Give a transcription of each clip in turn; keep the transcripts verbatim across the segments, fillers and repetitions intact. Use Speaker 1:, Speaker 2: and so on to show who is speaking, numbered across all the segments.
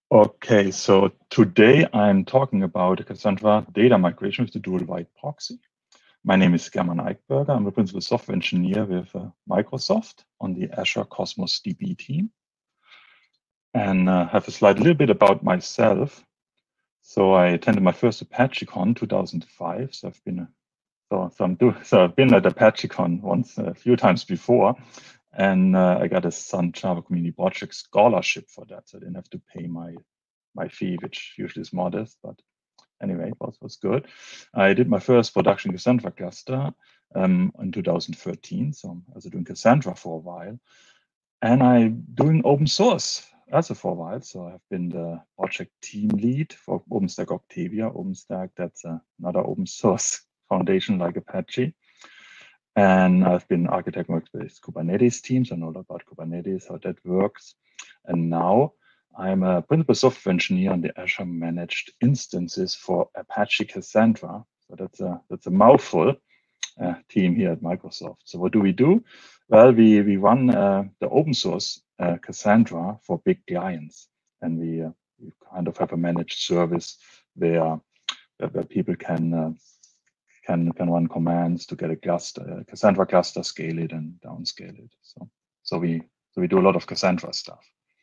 Speaker 1: Okay, so today I'm talking about Cassandra data migration with the dual write proxy. My name is German Eichberger. I'm a principal software engineer with uh, Microsoft on the Azure Cosmos D B team. And uh, have a slide a little bit about myself. So I attended my first ApacheCon two thousand five. So I've been so, so, I'm do, so I've been at ApacheCon once a few times before, and uh, I got a Sun Java Community Project scholarship for that. So I didn't have to pay my my fee, which usually is modest, but anyway, it was, was good. I did my first production Cassandra cluster um, in two thousand thirteen. So I was doing Cassandra for a while, and I'm doing open source also for a while. So I've been the project team lead for OpenStack Octavia. OpenStack, that's uh, another open source foundation like Apache. And I've been architect workspace Kubernetes teams. I know a lot about Kubernetes, how that works. And now I'm a principal software engineer on the Azure managed instances for Apache Cassandra. So that's a, that's a mouthful uh, team here at Microsoft. So what do we do? Well, we, we run uh, the open source uh, Cassandra for big clients. And we, uh, we kind of have a managed service where, where people can uh, can can run commands to get a cluster, a Cassandra cluster, scale it and downscale it. So so we so we do a lot of Cassandra stuff.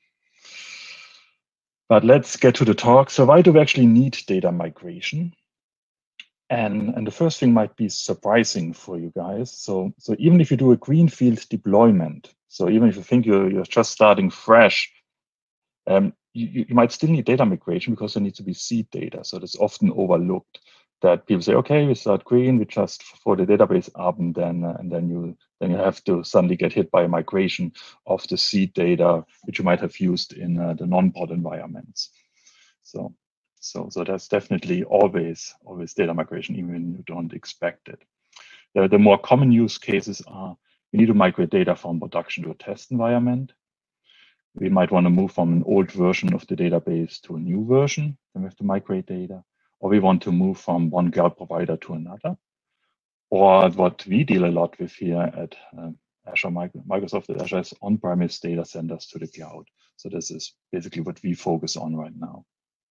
Speaker 1: But let's get to the talk. So why do we actually need data migration? And and the first thing might be surprising for you guys. So so even if you do a greenfield deployment, so even if you think you're you're just starting fresh, um, you, you might still need data migration because there needs to be seed data. So that's often overlooked. That people say, okay, we start green, we just for the database up, and then uh, and then you then you have to suddenly get hit by a migration of the seed data, which you might have used in uh, the non-pod environments. So so so that's definitely always always data migration, even when you don't expect it. The, the more common use cases are we need to migrate data from production to a test environment. We might want to move from an old version of the database to a new version. Then we have to migrate data. Or we want to move from one cloud provider to another. Or what we deal a lot with here at um, Azure, Microsoft Azure is on-premise data centers to the cloud. So this is basically what we focus on right now.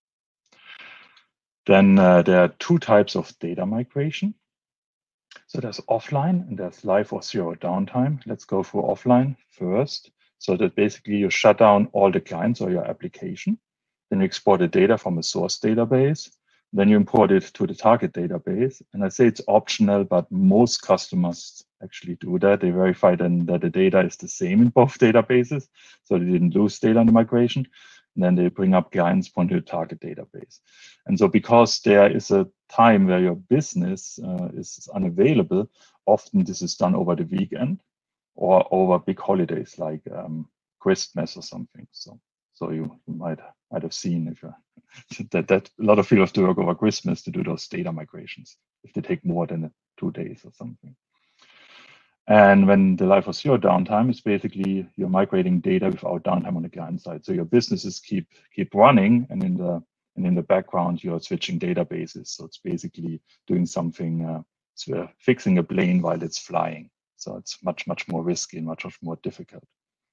Speaker 1: Then uh, there are two types of data migration. So there's offline and there's live or zero downtime. Let's go through offline first. So that basically you shut down all the clients or your application. Then you export the data from a source database. Then you import it to the target database. And I say it's optional, but most customers actually do that. They verify then that the data is the same in both databases. So they didn't lose data in the migration. And then they bring up clients, point to the target database. And so because there is a time where your business uh, is unavailable, often this is done over the weekend or over big holidays like um, Christmas or something. So so you, you might might have seen if you're that, that a lot of people have to work over Christmas to do those data migrations if they take more than two days or something. And when the live or zero downtime is basically you're migrating data without downtime on the client side. So your businesses keep keep running, and in the and in the background you're switching databases. So it's basically doing something, uh, so fixing a plane while it's flying. So it's much much more risky and much much more difficult.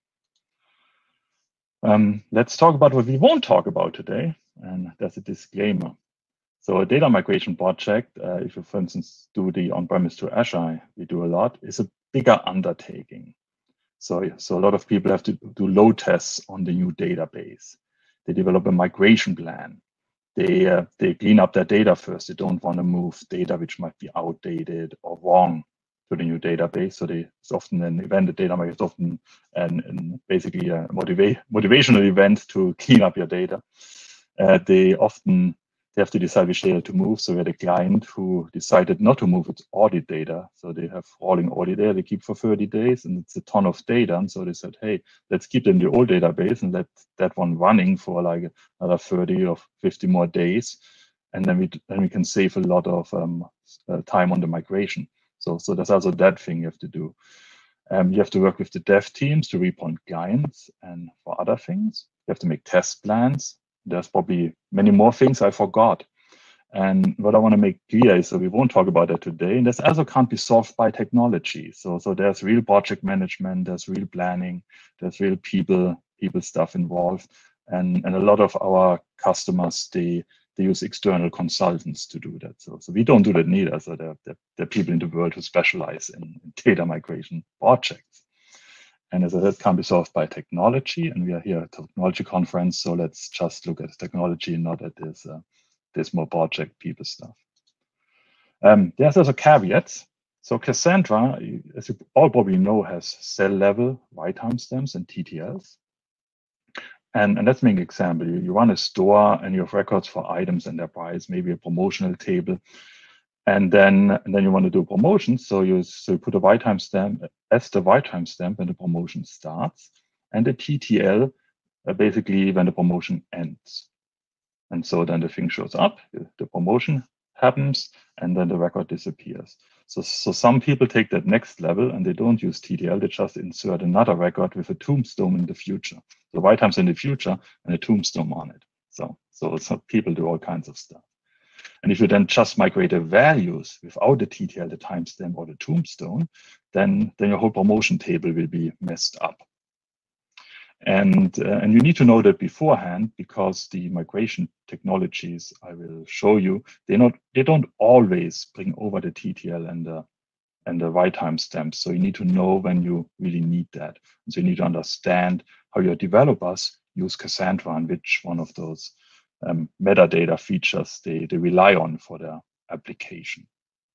Speaker 1: Um, let's talk about what we won't talk about today, and that's a disclaimer. So a data migration project, uh, if you, for instance, do the on-premise to Azure, we do a lot, is a bigger undertaking. So, so a lot of people have to do load tests on the new database. They develop a migration plan. They, uh, they clean up their data first. They don't want to move data which might be outdated or wrong to the new database. So they, it's often an event, the data migration is often an, an basically a motiva motivational event to clean up your data. Uh, they often they have to decide which data to move. So we had a client who decided not to move its audit data. So they have rolling audit data they keep for thirty days, and it's a ton of data. And so they said, hey, let's keep it in the old database and let that one running for like another thirty or fifty more days. And then we then we can save a lot of um, uh, time on the migration. So, so there's also that thing you have to do. Um, you have to work with the dev teams to repoint clients, and for other things, you have to make test plans. There's probably many more things I forgot. And what I want to make clear is that we won't talk about that today. And this also can't be solved by technology. So, so there's real project management, there's real planning, there's real people, people stuff involved. And, and a lot of our customers, they, they use external consultants to do that. So, so we don't do that neither. So there, there, there are people in the world who specialize in, in data migration projects. And as I said, can be solved by technology. And we are here at a technology conference. So let's just look at technology, not at this, uh, this more project people stuff. Um, there's also caveats. So Cassandra, as you all probably know, has cell level write timestamps and T T Ls. And, and let's make an example. You, you run a store and you have records for items and their price, maybe a promotional table. And then, and then you want to do promotions. So you, so you put a write timestamp as the write timestamp when the promotion starts, and the T T L uh, basically when the promotion ends. And so then the thing shows up, the promotion happens, and then the record disappears. So, so some people take that next level and they don't use T T L, they just insert another record with a tombstone in the future. So write times in the future and a tombstone on it. So, so, so people do all kinds of stuff. And if you then just migrate the values without the T T L, the timestamp or the tombstone, then, then your whole promotion table will be messed up. And, uh, and you need to know that beforehand, because the migration technologies I will show you, they not they don't always bring over the T T L and the and the write timestamps. So you need to know when you really need that. And so you need to understand how your developers use Cassandra and which one of those um, metadata features they, they rely on for their application.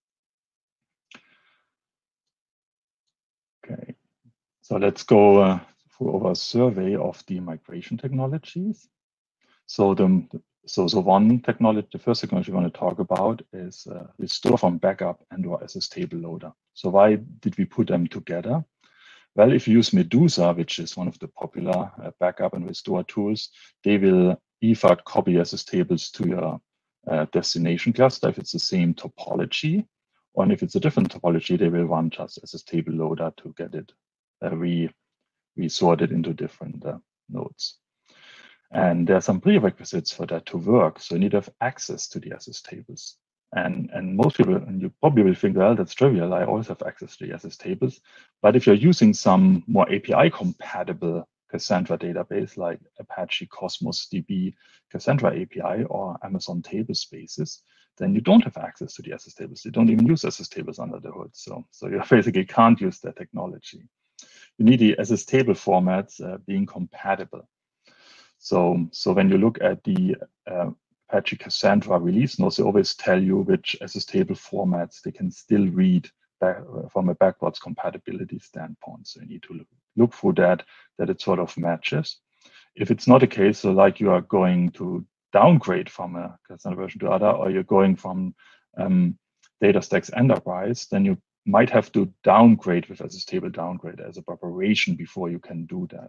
Speaker 1: Okay, so let's go uh, over a survey of the migration technologies. So the so so one technology, the first technology we want to talk about is uh, restore from backup and or S S table loader. So why did we put them together? Well, if you use Medusa, which is one of the popular uh, backup and restore tools, they will either copy S S tables to your uh, destination cluster if it's the same topology, or if it's a different topology, they will run just S S table loader to get it uh, re we sort it into different uh, nodes. And there are some prerequisites for that to work. So you need to have access to the S S tables. And, and most people, and you probably will think, well, that's trivial. I always have access to the S S tables. But if you're using some more A P I compatible Cassandra database like Apache Cosmos D B Cassandra A P I or Amazon Table Spaces, then you don't have access to the S S tables. You don't even use S S tables under the hood. So, so you basically can't use that technology. You need the S S table formats uh, being compatible. So, so when you look at the uh, Apache Cassandra release notes, they always tell you which S S table formats they can still read back, uh, from a backwards compatibility standpoint. So you need to look, look through that, that it sort of matches. If it's not the case, so like you are going to downgrade from a Cassandra version to other, or you're going from um, DataStax Enterprise, then you might have to downgrade with S S table downgrade as a preparation before you can do that.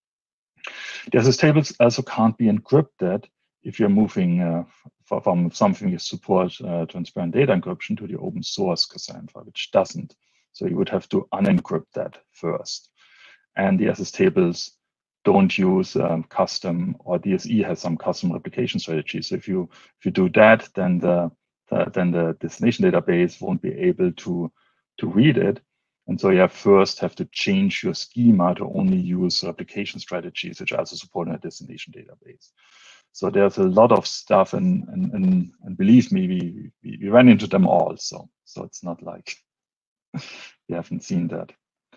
Speaker 1: The S S tables also can't be encrypted if you're moving uh, from something that supports uh, transparent data encryption to the open source Cassandra, which doesn't. So you would have to unencrypt that first. And the S S tables don't use um, custom, or D S E has some custom replication strategy. So if you if you do that, then the, the then the destination database won't be able to to read it. And so you have first have to change your schema to only use replication strategies, which also support in a destination database. So there's a lot of stuff, and and and, and believe me, we, we we ran into them all. So so it's not like we haven't seen that.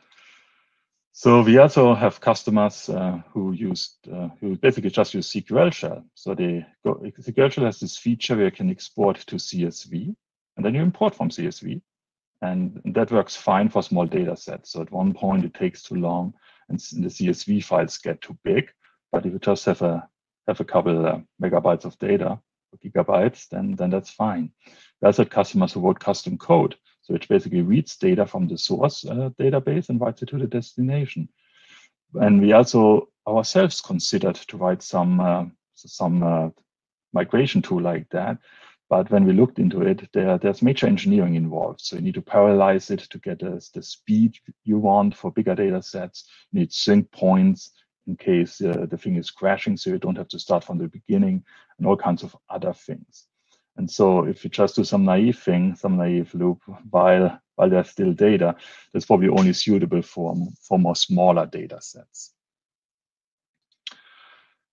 Speaker 1: So we also have customers uh, who used uh, who basically just use S Q L shell. So they go, S Q L shell has this feature where you can export to C S V, and then you import from C S V. And that works fine for small data sets. So at one point it takes too long and the C S V files get too big. But if you just have a have a couple uh, megabytes of data, or gigabytes, then, then that's fine. We also had customers who wrote custom code. So it basically reads data from the source uh, database and writes it to the destination. And we also ourselves considered to write some, uh, some uh, migration tool like that. But when we looked into it, there, there's major engineering involved. So you need to parallelize it to get the, the speed you want for bigger data sets. You need sync points in case uh, the thing is crashing, so you don't have to start from the beginning, and all kinds of other things. And so if you just do some naive thing, some naive loop while, while there's still data, that's probably only suitable for, for more smaller data sets.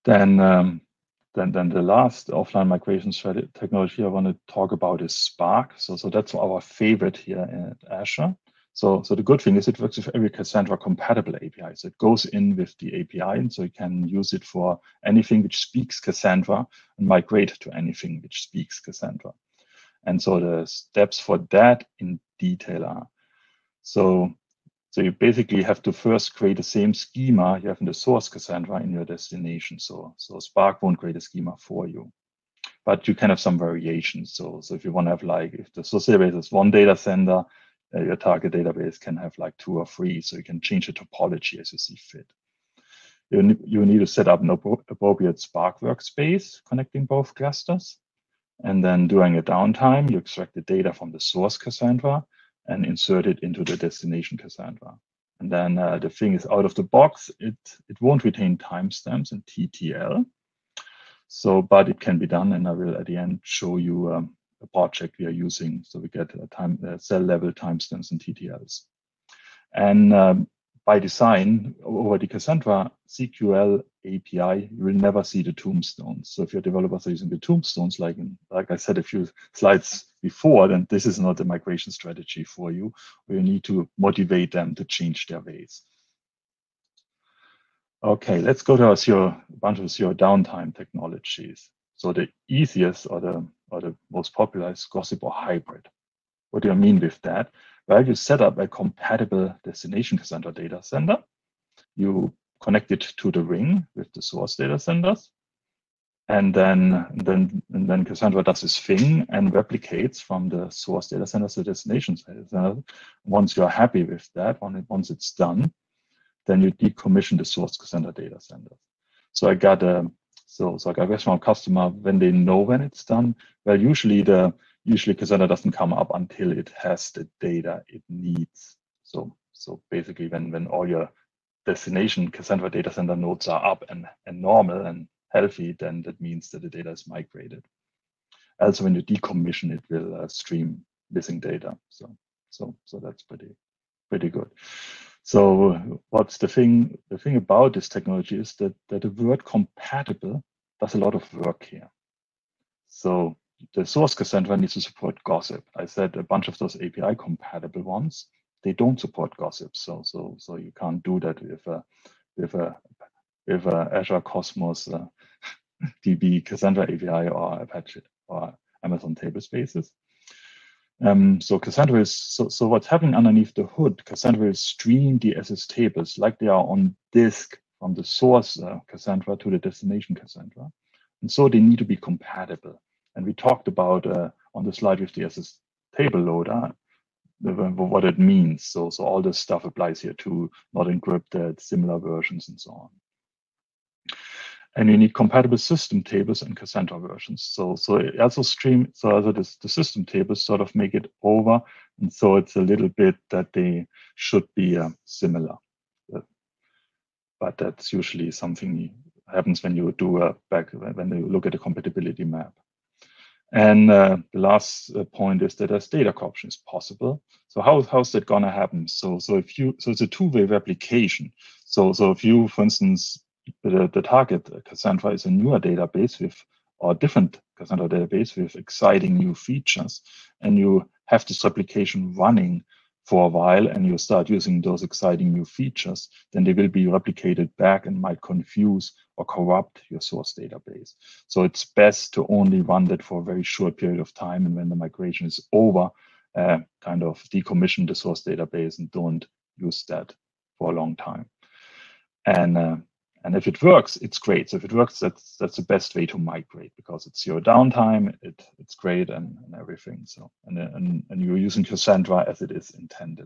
Speaker 1: Then, um, then, then the last offline migration strategy technology I want to talk about is Spark. So, so that's our favorite here at Azure. So, so the good thing is it works with every Cassandra compatible A P I. So it goes in with the A P I, and so you can use it for anything which speaks Cassandra and migrate to anything which speaks Cassandra. And so the steps for that in detail are, so, so you basically have to first create the same schema you have in the source Cassandra in your destination. So, so Spark won't create a schema for you, but you can have some variations. So, so if you want to have like, if the source database is one data sender, uh, your target database can have like two or three. So you can change the topology as you see fit. You, you need to set up an appropriate Spark workspace connecting both clusters. And then during a downtime, you extract the data from the source Cassandra and insert it into the destination Cassandra. And then uh, the thing is out of the box, it, it won't retain timestamps and T T L. So, but it can be done, and I will at the end show you um, a project we are using. So we get a time uh, cell level timestamps and T T Ls. And um, by design, over the Cassandra S Q L A P I, you will never see the tombstones. So if your developers are using the tombstones, like in, like I said a few slides before, then this is not a migration strategy for you. You need to motivate them to change their ways. Okay, let's go to our zero, a bunch of zero downtime technologies. So the easiest or the or the most popular is Gossip or Hybrid. What do I mean with that? Well, you set up a compatible destination Cassandra data center. You connect it to the ring with the source data centers. And then, and then, and then Cassandra does this thing and replicates from the source data center to the destination data center. Once you're happy with that, once it's done, then you decommission the source Cassandra data center. So I got a so so I got a question from a customer when they know when it's done. Well, usually the usually Cassandra doesn't come up until it has the data it needs. So so basically when when all your destination Cassandra data center nodes are up and, and normal and healthy, then that means that the data is migrated. Also, when you decommission, it will uh, stream missing data. So so so that's pretty pretty good. So what's the thing? The thing about this technology is that, that the word compatible does a lot of work here. So the source Cassandra needs to support Gossip. I said a bunch of those A P I compatible ones, they don't support Gossip. So so so you can't do that with a with a with a Azure Cosmos uh, D B Cassandra A P I or Apache or Amazon Tablespaces. Um, so Cassandra is, so, so what's happening underneath the hood, Cassandra will stream the S S tables like they are on disk from the source uh, Cassandra to the destination Cassandra. And so they need to be compatible. And we talked about uh, on the slide with the S S table loader, what it means. So, so all this stuff applies here to not encrypted, similar versions and so on. And you need compatible system tables and Cassandra versions. So, so it also stream, so also this, the system tables sort of make it over. And so it's a little bit that they should be uh, similar. But, but that's usually something happens when you do a back, when you look at the compatibility map. And uh, the last uh, point is that as data corruption is possible. So how, how's that gonna happen? So, so if you, so it's a two-way replication. So, so if you, for instance, the, the target Cassandra is a newer database with, or different Cassandra database with exciting new features, and you have this replication running for a while and you start using those exciting new features, then they will be replicated back and might confuse or corrupt your source database. So it's best to only run that for a very short period of time, and when the migration is over, uh, kind of decommission the source database and don't use that for a long time. And uh, and if it works, it's great. So if it works, that's that's the best way to migrate because it's zero downtime, it it's great and, and everything. So and, and and you're using Cassandra as it is intended.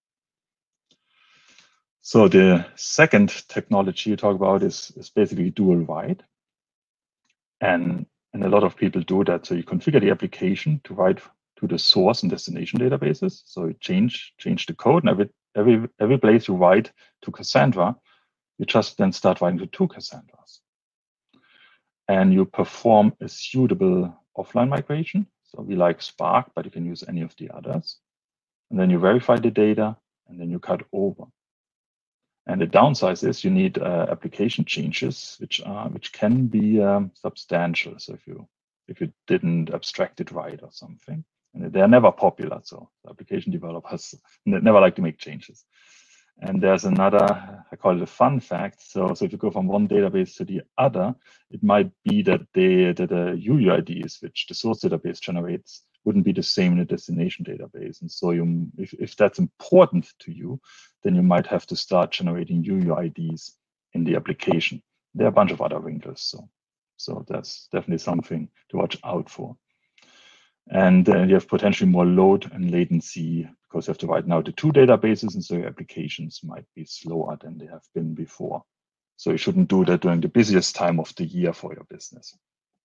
Speaker 1: So the second technology you talk about is is basically dual write, and and a lot of people do that. So you configure the application to write to the source and destination databases. So you change change the code, and every every every place you write to Cassandra, you just then start writing to two Cassandras. And you perform a suitable offline migration. So we like Spark, but you can use any of the others. And then you verify the data, and then you cut over. And the downside is you need uh, application changes, which are which can be um, substantial. So if you if you didn't abstract it right or something, and they're never popular. So application developers never like to make changes. And there's another, I call it a fun fact. So, so if you go from one database to the other, it might be that the, that the U U I Ds, which the source database generates, wouldn't be the same in the destination database. And so you, if, if that's important to you, then you might have to start generating U U I Ds in the application. There are a bunch of other wrinkles. So, so that's definitely something to watch out for. And uh, you have potentially more load and latency because you have to write now the two databases, and so your applications might be slower than they have been before. So you shouldn't do that during the busiest time of the year for your business.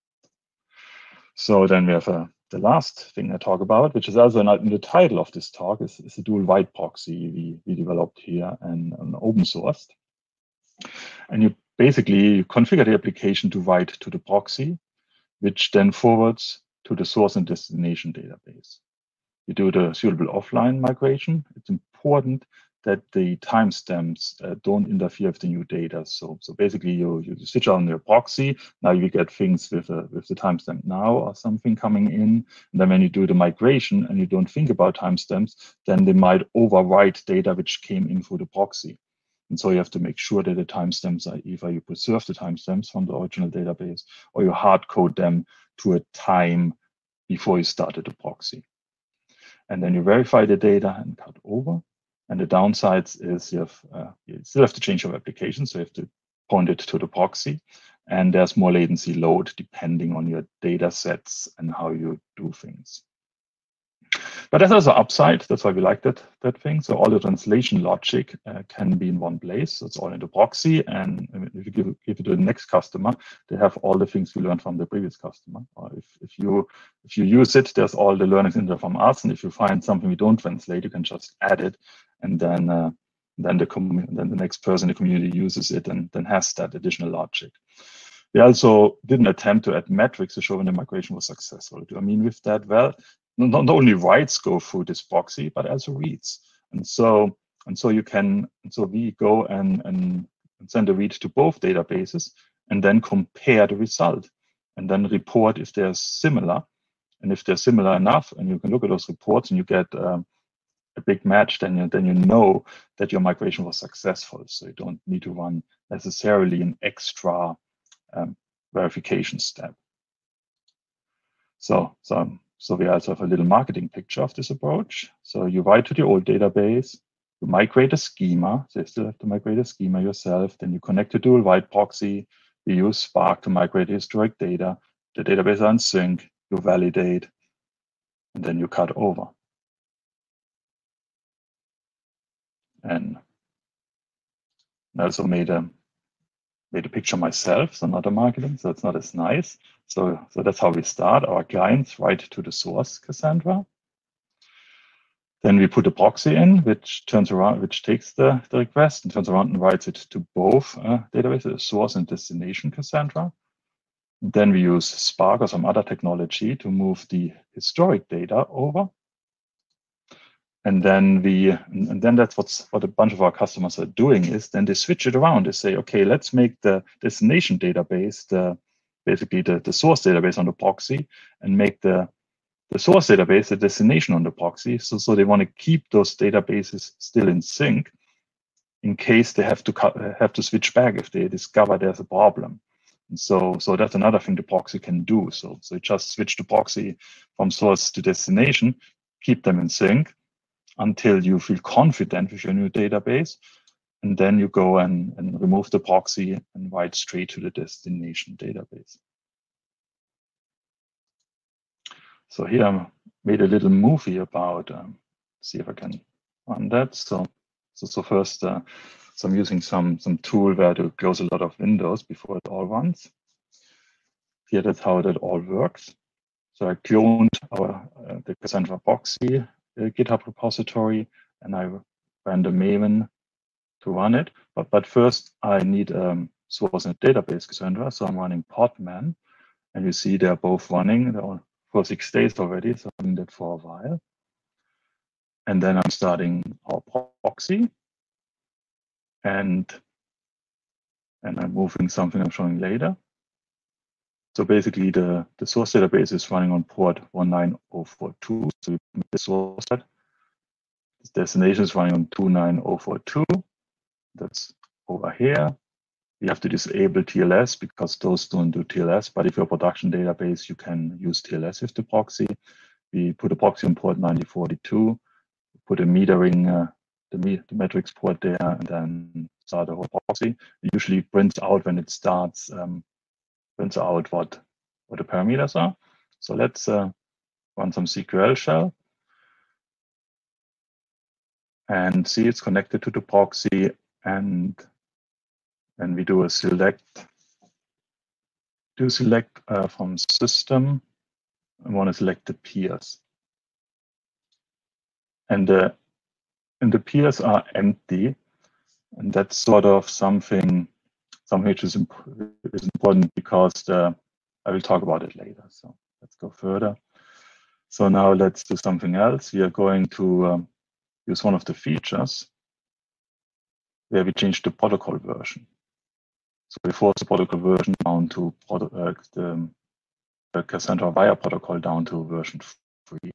Speaker 1: So then we have uh, the last thing I talk about, which is also in the title of this talk, is, is a dual write proxy we, we developed here and, and open sourced. And you basically configure the application to write to the proxy, which then forwards to the source and destination database. You do the suitable offline migration. It's important that the timestamps uh, don't interfere with the new data. So, so basically, you, you switch on your proxy. Now you get things with a, with the timestamp now or something coming in. And then when you do the migration and you don't think about timestamps, then they might overwrite data which came in through the proxy. And so you have to make sure that the timestamps are either you preserve the timestamps from the original database or you hard code them to a time before you started the proxy. And then you verify the data and cut over. And the downsides is you have uh, you still have to change your application, so you have to point it to the proxy. And there's more latency load depending on your data sets and how you do things. But there's also upside. That's why we like that, that thing. So all the translation logic uh, can be in one place. So it's all in the proxy. And if you give, give it to the next customer, they have all the things we learned from the previous customer. Or if, if you if you use it, there's all the learnings in there from us. And if you find something we don't translate, you can just add it. And then uh, then the then the next person in the community uses it and then has that additional logic. We also didn't attempt to add metrics to show when the migration was successful. Do I mean with that? Well, not only writes go through this proxy, but also reads. And so, and so you can, and so we go and, and send a read to both databases and then compare the result and then report if they're similar. And if they're similar enough, and you can look at those reports and you get um, a big match, then you, then you know that your migration was successful. So you don't need to run necessarily an extra um, verification step. So, so So we also have a little marketing picture of this approach. So you write to the old database, you migrate a schema, so you still have to migrate a schema yourself, then you connect to dual write proxy, you use Spark to migrate historic data, the database are in sync, you validate, and then you cut over. And I also made a made a picture myself, so not a marketing, so it's not as nice. So, so that's how we start. Our clients write to the source Cassandra. Then we put a proxy in, which turns around, which takes the, the request and turns around and writes it to both uh, databases, source and destination Cassandra. Then we use Spark or some other technology to move the historic data over. And then we, and then that's what's what a bunch of our customers are doing is then they switch it around. They say, okay, let's make the destination database the basically the, the source database on the proxy, and make the the source database the destination on the proxy. So so they want to keep those databases still in sync in case they have to have to switch back if they discover there's a problem. And so so that's another thing the proxy can do. So so you just switch the proxy from source to destination, keep them in sync until you feel confident with your new database. And then you go and, and remove the proxy and write straight to the destination database. So here I made a little movie about, um, see if I can run that. So, so, so first, uh, so I'm using some, some tool where to close a lot of windows before it all runs. Here, that's how that all works. So I cloned our uh, the Cassandra proxy uh, GitHub repository, and I ran the Maven to run it. But but first, I need um, source and database Cassandra. So I'm running Podman, and you see they're both running they're for six days already. So I'm doing that for a while, and then I'm starting our proxy. and and I'm moving something I'm showing later. So basically, the, the source database is running on port one nine zero four two. So you make the source set. This destination is running on two nine zero four two. That's over here. You have to disable T L S because those don't do T L S. But if you're a production database, you can use T L S with the proxy. We put a proxy on port ninety forty-two, put a metering, uh, the, me the metrics port there, and then start the whole proxy. It usually prints out when it starts, um, prints out what, what the parameters are. So let's uh, run some S Q L shell and see it's connected to the proxy. And then we do a select, do select uh, from system. I want to select the peers. And the, and the peers are empty. And that's sort of something, something which is, imp is important because the, I will talk about it later. So let's go further. So now let's do something else. We are going to um, use one of the features where we change the protocol version. So we force the protocol version down to uh, the, the Cassandra Wire protocol down to version three.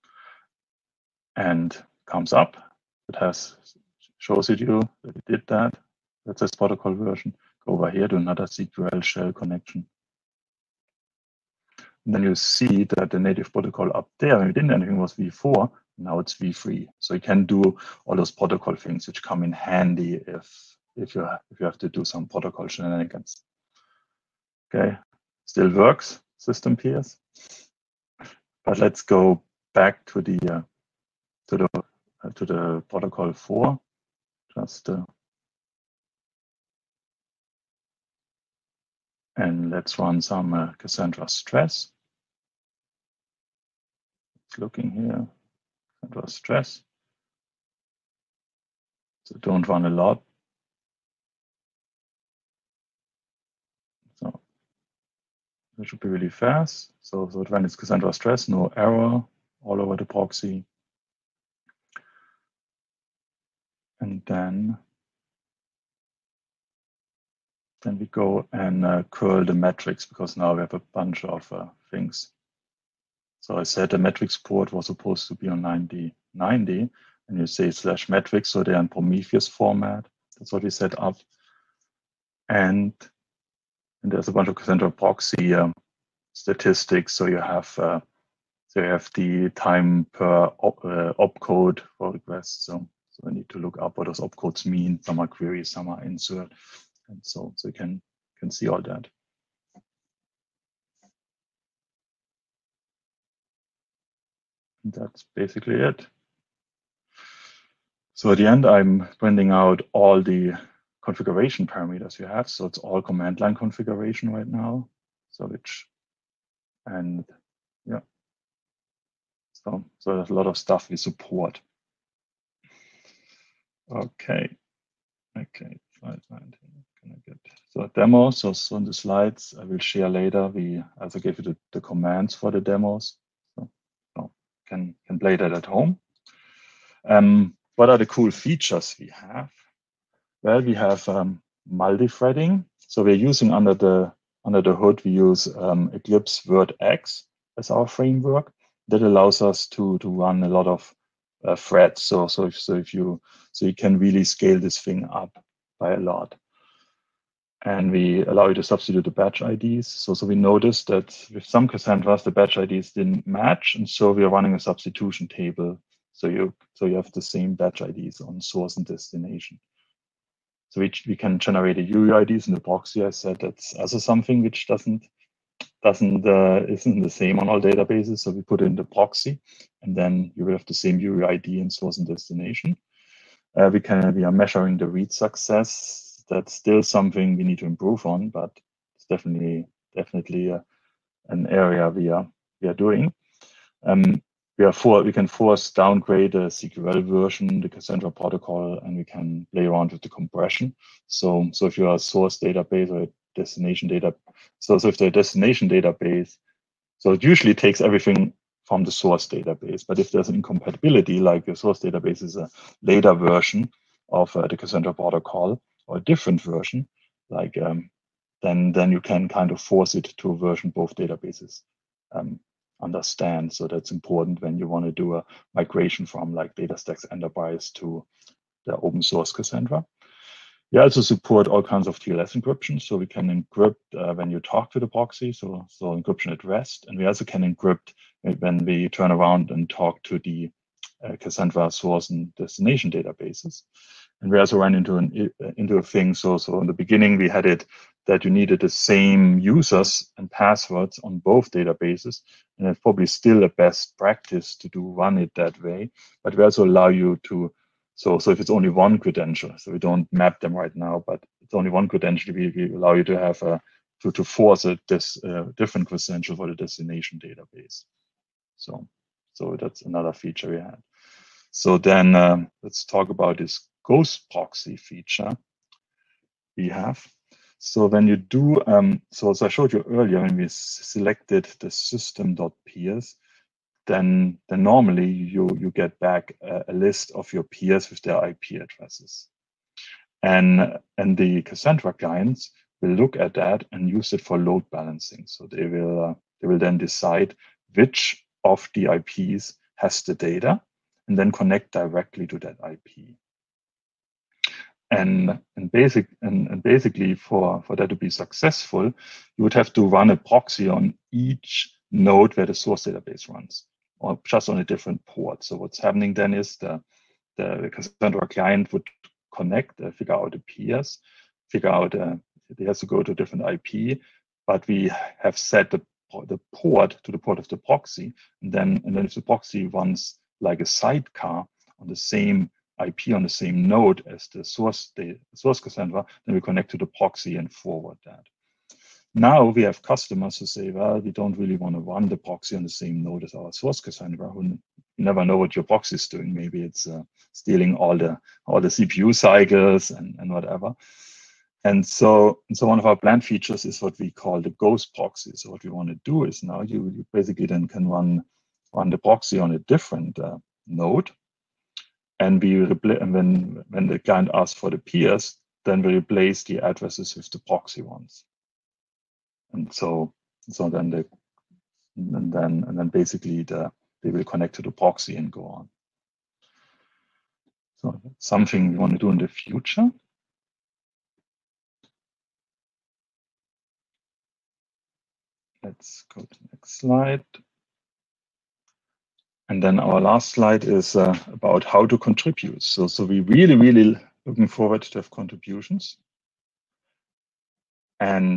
Speaker 1: And comes up, it has shows it you that it did that. That's this protocol version. Go over here to another S Q L shell connection. And then you see that the native protocol up there, when we didn't anything, was v four. Now it's v three. So you can do all those protocol things which come in handy if if you if you have to do some protocol shenanigans. Okay, still works, system peers. But let's go back to the uh, to the uh, to the protocol four. Just uh, and let's run some uh, Cassandra stress. It's looking here, Cassandra stress. So don't run a lot. So it should be really fast. So, so when it's Cassandra stress, no error all over the proxy. And then, then we go and uh, curl the metrics because now we have a bunch of uh, things. So I said the metrics port was supposed to be on ninety ninety, and you say slash metrics, so they're in Prometheus format. That's what we set up. And, and there's a bunch of Cassandra proxy um, statistics. So you have uh, so you have the time per op, uh, opcode for requests. So so I need to look up what those opcodes mean. Some are queries, some are insert, and so so you can can see all that. And that's basically it. So at the end, I'm printing out all the configuration parameters you have. So it's all command line configuration right now. So which, and yeah. So, so there's a lot of stuff we support. Okay. Okay. Slide nineteen. Can I get so demo? So, so on the slides I will share later. We also gave you the, the commands for the demos. So, so can can play that at home. Um, what are the cool features we have? Well, we have um, multi-threading. So we're using under the under the hood, we use um, Eclipse VertX as our framework. That allows us to to run a lot of uh, threads. So so if, so if you so you can really scale this thing up by a lot. And we allow you to substitute the batch I Ds. So so we noticed that with some Cassandras the batch I Ds didn't match, and so we are running a substitution table. So you so you have the same batch I Ds on source and destination. So we, we can generate a U U I Ds in the proxy. I said that's also something which doesn't doesn't uh, isn't the same on all databases. So we put it in the proxy, and then you will have the same U U I D in source and destination. Uh, we can we are measuring the read success. That's still something we need to improve on, but it's definitely definitely uh, an area we are we are doing. Um, we are for we can force downgrade the S Q L version, the Cassandra protocol, and we can play around with the compression. So so if you are a source database or a destination data, so so if the destination database, so it usually takes everything from the source database. But if there's an incompatibility, like the source database is a later version, of uh, the Cassandra protocol, or a different version, like um, then then you can kind of force it to a version both databases um, understand. So that's important when you want to do a migration from like DataStax Enterprise to the open source Cassandra. We also support all kinds of T L S encryption, so we can encrypt uh, when you talk to the proxy, so, so encryption at rest, and we also can encrypt when we turn around and talk to the uh, Cassandra source and destination databases. And we also ran into an into a thing. So, so in the beginning, we had it that you needed the same users and passwords on both databases, and it's probably still a best practice to do run it that way. But we also allow you to, so so if it's only one credential, so we don't map them right now, but it's only one credential, we, we allow you to have a to to force a this uh, different credential for the destination database. So so that's another feature we had. So then um, let's talk about this ghost proxy feature we have. So when you do, um, so as I showed you earlier, when we selected the system.peers, then then normally you you get back a, a list of your peers with their I P addresses, and and the Cassandra clients will look at that and use it for load balancing. So they will uh, they will then decide which of the I Ps has the data, and then connect directly to that I P. And, and, basic, and, and basically for, for that to be successful, you would have to run a proxy on each node where the source database runs, or just on a different port. So what's happening then is the, the Cassandra client would connect, uh, figure out the peers, figure out, uh, it has to go to a different I P, but we have set the, the port to the port of the proxy. And then, and then if the proxy runs like a sidecar on the same I P on the same node as the source, the source Cassandra, then we connect to the proxy and forward that. Now we have customers who say, well, we don't really want to run the proxy on the same node as our source Cassandra. Who you never know what your proxy is doing. Maybe it's uh, stealing all the all the C P U cycles and, and whatever. And so, and so one of our planned features is what we call the ghost proxy. So what we want to do is now you, you basically then can run, run the proxy on a different uh, node. And we replace, and when when the client asks for the peers, then we replace the addresses with the proxy ones. And so, so then they, and then and then basically the they will connect to the proxy and go on. So that's something we want to do in the future. Let's go to the next slide. And then our last slide is uh, about how to contribute. So, so we really, really looking forward to have contributions. And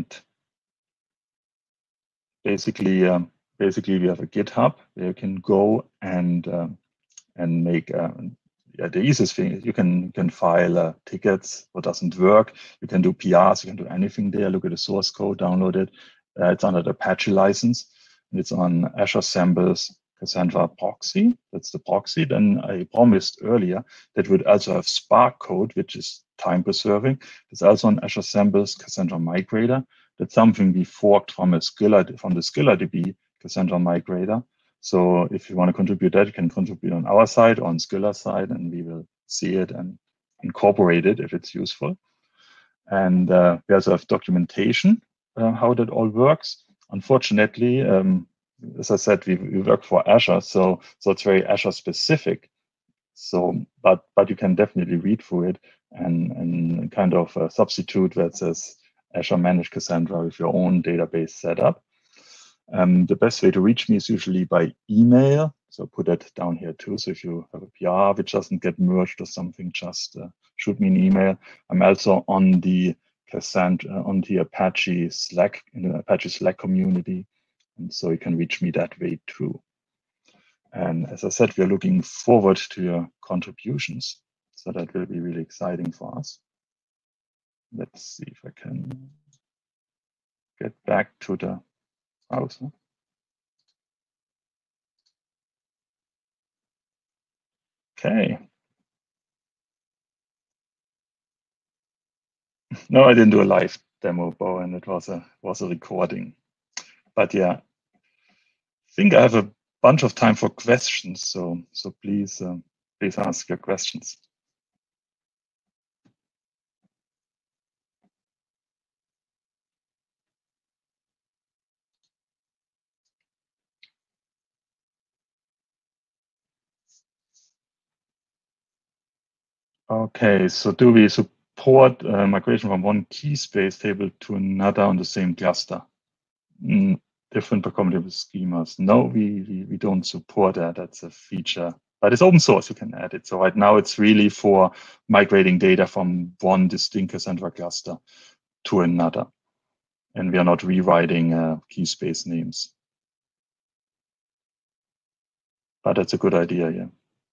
Speaker 1: basically, um, basically we have a GitHub where you can go and uh, and make uh, yeah, the easiest thing is you can you can file uh, tickets what doesn't work. You can do P Rs. You can do anything there. Look at the source code, download it. Uh, it's under the Apache license, and it's on Azure Samples Cassandra proxy. That's the proxy. Then I promised earlier that would also have Spark code, which is time preserving. It's also on Azure Samples Cassandra Migrator. That's something we forked from a Skilla, from the SkillaDB Cassandra Migrator. So if you want to contribute that, you can contribute on our side or on Skilla's side, and we will see it and incorporate it if it's useful. And uh, we also have documentation, uh, how that all works. Unfortunately, um, as I said, we, we work for Azure, so so it's very Azure specific. So, but but you can definitely read through it and and kind of uh, substitute where it says Azure Managed Cassandra with your own database setup. Um, the best way to reach me is usually by email. So put that down here too. So if you have a P R which doesn't get merged or something, just uh, shoot me an email. I'm also on the Cassandra, on the Apache Slack, in the Apache Slack community. And so you can reach me that way too. And as I said, we are looking forward to your contributions. So that will be really exciting for us. Let's see if I can get back to the browser. Okay. No, I didn't do a live demo, Bo, and it was a was a recording. But yeah, I think I have a bunch of time for questions. So so please uh, please ask your questions. Okay, so do we support uh, migration from one key space table to another on the same cluster? Mm, different percommutable schemas. No, we, we, we don't support that. That's a feature, but it's open source. You can add it. So right now it's really for migrating data from one distinct Cassandra cluster to another. And we are not rewriting uh, key space names. But that's a good idea, yeah.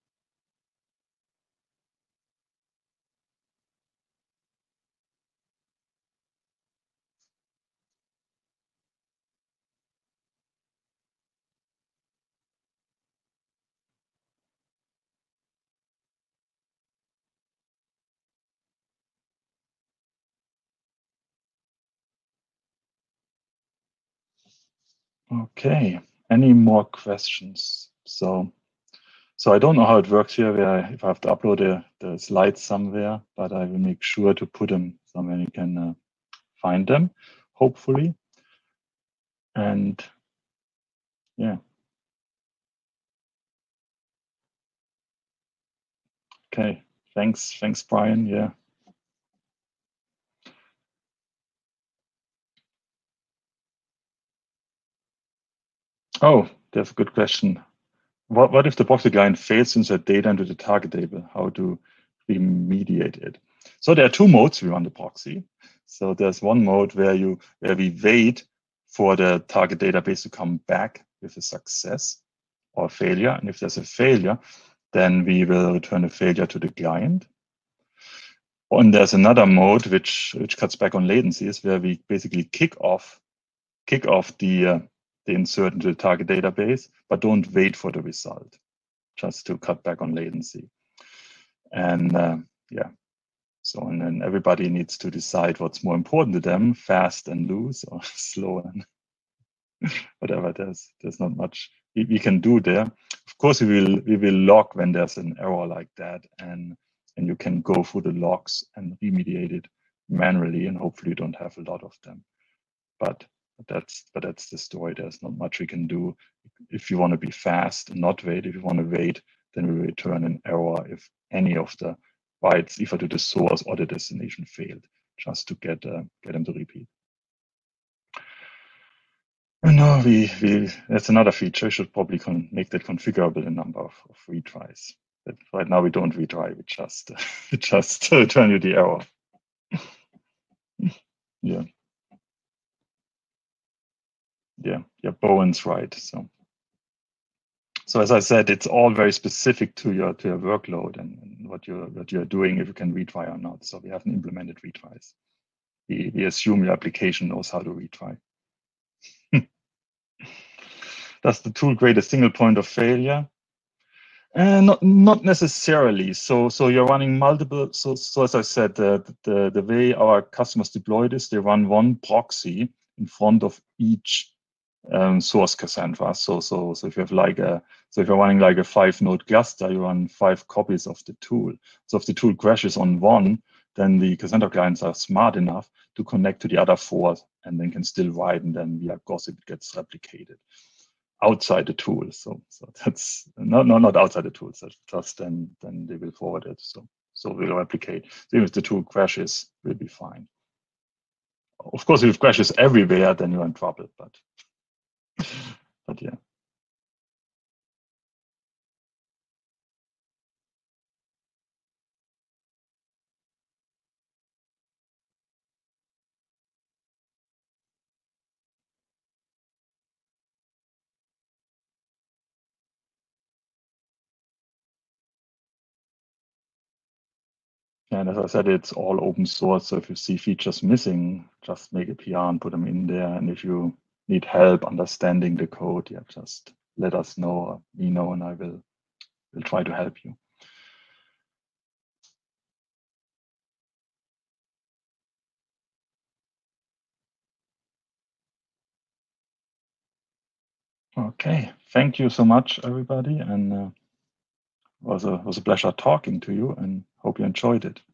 Speaker 1: Okay, any more questions? So, so I don't know how it works here, where if I have to upload the, the slides somewhere, but I will make sure to put them somewhere you can uh, find them, hopefully. And yeah. Okay, thanks, thanks, Brian. Yeah. Oh, that's a good question. What, what if the proxy client fails to insert data into the target table? How do we mediate it? So there are two modes we run the proxy. So there's one mode where you where we wait for the target database to come back with a success or failure. And if there's a failure, then we will return a failure to the client. And there's another mode which which cuts back on latencies, where we basically kick off kick off the uh, the insert into the target database, but don't wait for the result, just to cut back on latency. And uh, yeah, so and then everybody needs to decide what's more important to them: fast and loose, or slow and whatever. There's there's not much we, we can do there. Of course, we will we will log when there's an error like that, and and you can go through the logs and remediate it manually, and hopefully you don't have a lot of them. But But that's but that's the story. There's not much we can do. If you want to be fast and not wait, if you want to wait, then we return an error if any of the bytes, either to the source or the destination, failed, just to get uh, get them to repeat. And now we we that's another feature. We should probably con make that configurable in number of, of retries. But right now we don't retry. We just uh, we just return you the error. Yeah. Yeah. Yeah. Bowen's right. So. So as I said, it's all very specific to your to your workload and, and what you're what you're doing, if you can retry or not. So we haven't implemented retries. We, we assume your application knows how to retry. Does the tool create a single point of failure? Uh, not not necessarily. So so you're running multiple. So so as I said, the the the way our customers deploy this, they run one proxy in front of each um, source Cassandra. So so so if you have like a so if you're running like a five node cluster, you run five copies of the tool. So if the tool crashes on one, then the Cassandra clients are smart enough to connect to the other four, and then can still write, and then via gossip it gets replicated outside the tool. So so that's not not not outside the tool. So just then then they will forward it. So so we'll replicate. So even if the tool crashes, we'll be fine. Of course, if it crashes everywhere, then you're in trouble. But but yeah. And as I said, it's all open source. So if you see features missing, just make a P R and put them in there. And if you need help understanding the code, yeah, just let us know, or me know, and I will will try to help you. Okay, thank you so much, everybody, and uh, was a was a pleasure talking to you, and hope you enjoyed it.